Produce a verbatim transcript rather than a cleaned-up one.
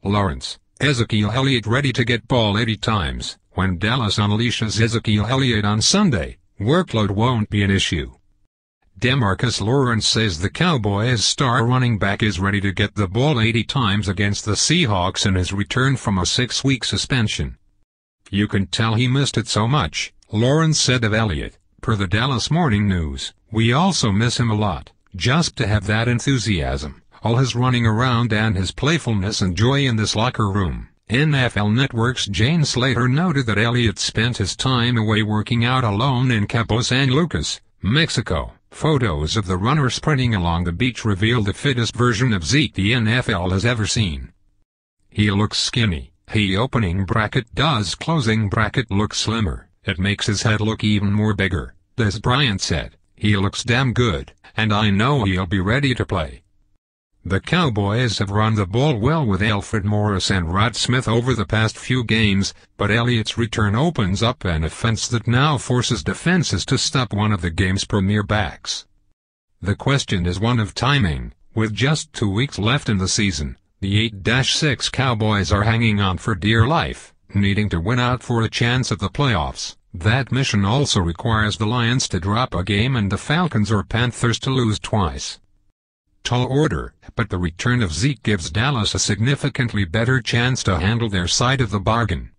Lawrence, Ezekiel Elliott ready to get ball eighty times. When Dallas unleashes Ezekiel Elliott on Sunday, workload won't be an issue. DeMarcus Lawrence says the Cowboys' star running back is ready to get the ball eighty times against the Seahawks in his return from a six-week suspension. "You can tell he missed it so much," Lawrence said of Elliott, per the Dallas Morning News. "We also miss him a lot. Just to have that enthusiasm, all his running around and his playfulness and joy in this locker room." N F L Network's Jane Slater noted that Elliott spent his time away working out alone in Cabo San Lucas, Mexico. Photos of the runner sprinting along the beach reveal the fittest version of Zeke the N F L has ever seen. "He looks skinny. He opening bracket does closing bracket look slimmer. It makes his head look even more bigger," Des Bryant said. "He looks damn good, and I know he'll be ready to play." The Cowboys have run the ball well with Alfred Morris and Rod Smith over the past few games, but Elliott's return opens up an offense that now forces defenses to stop one of the game's premier backs. The question is one of timing. With just two weeks left in the season, the eight six Cowboys are hanging on for dear life, needing to win out for a chance at the playoffs. That mission also requires the Lions to drop a game and the Falcons or Panthers to lose twice. Tall order, but the return of Zeke gives Dallas a significantly better chance to handle their side of the bargain.